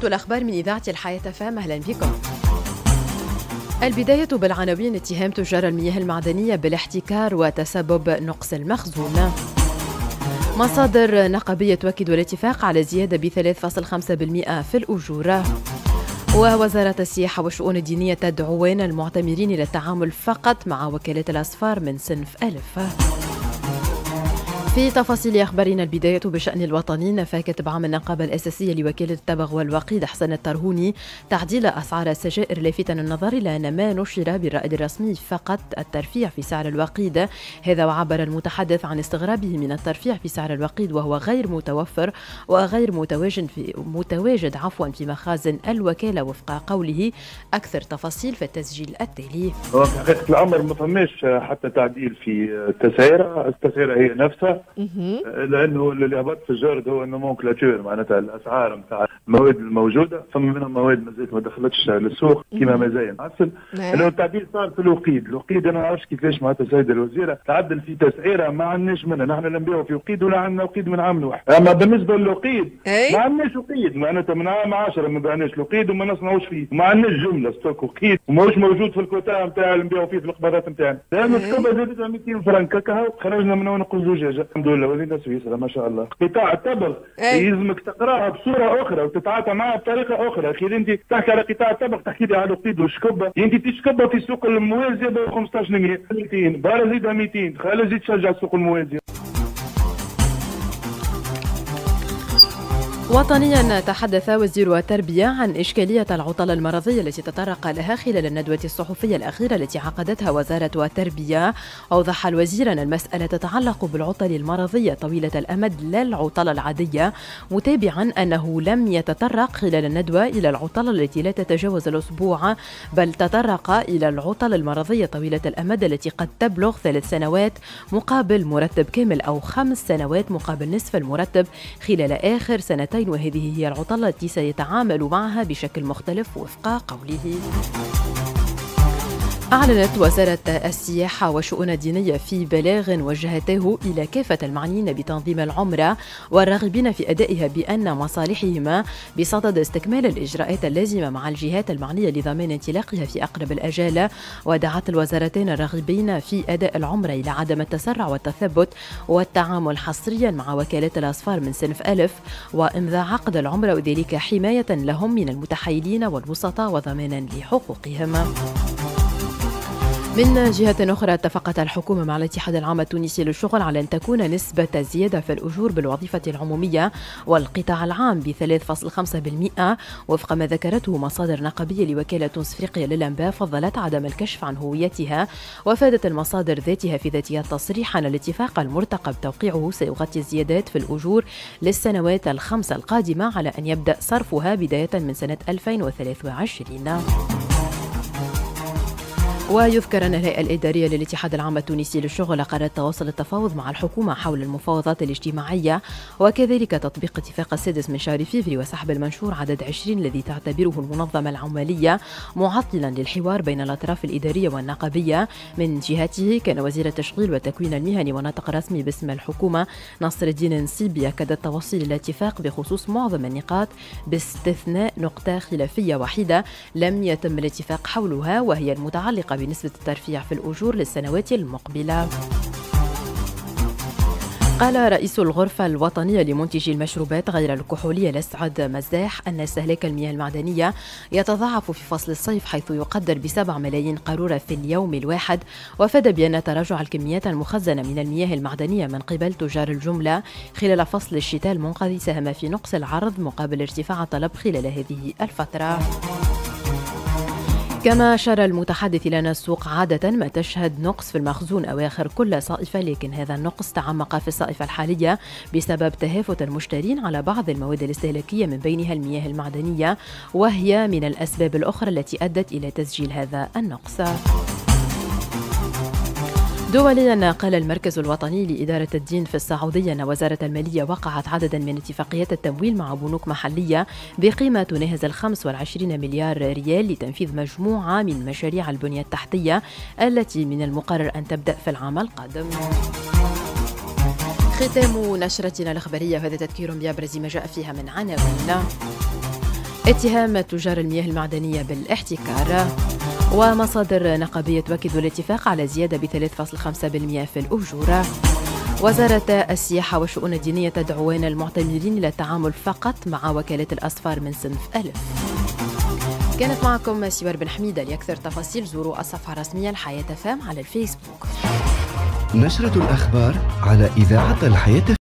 موجز الأخبار من إذاعة الحياة فام. أهلا بكم. البداية بالعناوين. اتهام تجار المياه المعدنية بالاحتكار وتسبب نقص المخزون. مصادر نقابية تؤكد الاتفاق على زيادة ب3.5% في الأجور. ووزارة السياحة والشؤون الدينية تدعوين المعتمرين إلى التعامل فقط مع وكالة الأسفار من صنف ألف. في تفاصيل أخبارنا البداية بشأن الوطني. فكتب عام النقابة الأساسية لوكالة التبغ والوقيد حسن الترهوني تعديل أسعار السجائر لافتا النظر إلى أن ما نشر بالرائد الرسمي فقط الترفيع في سعر الوقيد. هذا وعبر المتحدث عن استغرابه من الترفيع في سعر الوقيد وهو غير متوفر وغير متواجد في مخازن الوكالة وفق قوله. أكثر تفاصيل في التسجيل التالي. في حقيقة الأمر ما فماش حتى تعديل في التسعيرة هي نفسها، لانه اللي هبط في الجرد هو النومنكلاتور، معناتها الاسعار نتاع المواد الموجوده، فما منهم مواد مازالت ما دخلتش للسوق كما مازال معسل. انه التعديل صار في الوقيد انا ما نعرفش كيفاش معناتها السيده الوزيره تعدل في تسعيره ما عندناش منها، نحن لا نبيعوا في وقيد ولا عندنا وقيد من عام واحد. اما بالنسبه للوقيد ما عندناش وقيد، معناتها من عام 10 ما بعناش الوقيد وما نصنعوش فيه، وما عندناش جمله ستوك وقيد وماهوش موجود في الكوتا نتاع اللي نبيعوا فيه في القبضات نتاعنا، لانه الكوبا زادتها 200 فرنك كهو خرجنا من عنق الزجاجه. الحمد لله ولينا سويسرا ما شاء الله. قطاع التبغ يلزمك تقراها بصوره اخرى وتتعاطى معها بطريقه اخرى. اخي انت تحكي على قطاع التبغ تحكي لي على الوقيد والشكبه، انت تشكبها في السوق الموازيه ب 15 200 بارا زيدها 200 خلي زيد تشجع السوق الموازيه. وطنيا. تحدث وزير التربية عن إشكالية العطل المرضية التي تطرق لها خلال الندوة الصحفية الأخيرة التي عقدتها وزارة التربية. أوضح الوزير أن المسألة تتعلق بالعطل المرضية طويلة الأمد لا العطل العادية، متابعا أنه لم يتطرق خلال الندوة إلى العطل التي لا تتجاوز الأسبوع، بل تطرق إلى العطل المرضية طويلة الأمد التي قد تبلغ 3 سنوات مقابل مرتب كامل أو 5 سنوات مقابل نصف المرتب خلال آخر سنتين، وهذه هي العطلة التي سيتعامل معها بشكل مختلف وفق قوله. أعلنت وزارة السياحة والشؤون الدينية في بلاغ وجهته إلى كافة المعنيين بتنظيم العمرة والراغبين في أدائها بأن مصالحهما بصدد استكمال الإجراءات اللازمة مع الجهات المعنية لضمان انطلاقها في أقرب الآجال. ودعت الوزارتين الراغبين في أداء العمرة إلى عدم التسرع والتثبت والتعامل حصريا مع وكالات الأسفار من صنف ألف وإمضاء عقد العمرة، وذلك حماية لهم من المتحايلين والوسطاء وضمانا لحقوقهم. من جهة أخرى اتفقت الحكومة مع الاتحاد العام التونسي للشغل على أن تكون نسبة الزيادة في الأجور بالوظيفة العمومية والقطاع العام ب3.5% وفق ما ذكرته مصادر نقابية لوكالة تونس افريقيا للأنباء. فضلت عدم الكشف عن هويتها، وافادت المصادر ذاتها في ذاتها التصريح أن الاتفاق المرتقب توقيعه سيغطي الزيادات في الأجور للسنوات ال5 القادمة على أن يبدأ صرفها بداية من سنة 2023. ويذكر أن الهيئة الإدارية للاتحاد العام التونسي للشغل قررت تواصل التفاوض مع الحكومة حول المفاوضات الاجتماعية وكذلك تطبيق اتفاق السادس من شهر فبراير وسحب المنشور عدد 20 الذي تعتبره المنظمة العمالية معطلا للحوار بين الأطراف الإدارية والنقابية. من جهته كان وزير التشغيل والتكوين المهني وناطق رسمي باسم الحكومة نصر الدين نصيبي أكد التوصل إلى اتفاق بخصوص معظم النقاط باستثناء نقطة خلافية وحيدة لم يتم الاتفاق حولها، وهي المتعلقة بنسبة الترفيع في الأجور للسنوات المقبلة. قال رئيس الغرفة الوطنية لمنتجي المشروبات غير الكحولية الأسعد مزاح أن استهلاك المياه المعدنية يتضاعف في فصل الصيف حيث يقدر ب7 ملايين قارورة في اليوم الواحد، وافاد بأن تراجع الكميات المخزنة من المياه المعدنية من قبل تجار الجملة خلال فصل الشتاء المنقضي ساهم في نقص العرض مقابل ارتفاع الطلب خلال هذه الفترة. كما أشار المتحدث إلى أن السوق عادة ما تشهد نقص في المخزون أواخر كل صائفة، لكن هذا النقص تعمق في الصائفة الحالية بسبب تهافت المشترين على بعض المواد الاستهلاكية من بينها المياه المعدنية، وهي من الأسباب الأخرى التي أدت إلى تسجيل هذا النقص. دوليا. قال المركز الوطني لإدارة الدين في السعودية أن وزارة المالية وقعت عددا من اتفاقيات التمويل مع بنوك محلية بقيمة تناهز 25 مليار ريال لتنفيذ مجموعة من مشاريع البنية التحتية التي من المقرر أن تبدأ في العام القادم. ختام نشرتنا الإخبارية، وهذا تذكير بأبرز ما جاء فيها من عناوين. اتهام تجار المياه المعدنية بالاحتكار. ومصادر نقابية تؤكد الاتفاق على زيادة ب 3.5% في الأجور. وزارة السياحة والشؤون الدينية تدعوان المعتمرين إلى التعامل فقط مع وكالات الأسفار من صنف ألف. كانت معكم سوار بن حميدة. لأكثر تفاصيل زوروا الصفحة الرسمية الحياة فام على الفيسبوك. نشرة الأخبار على إذاعة الحياة.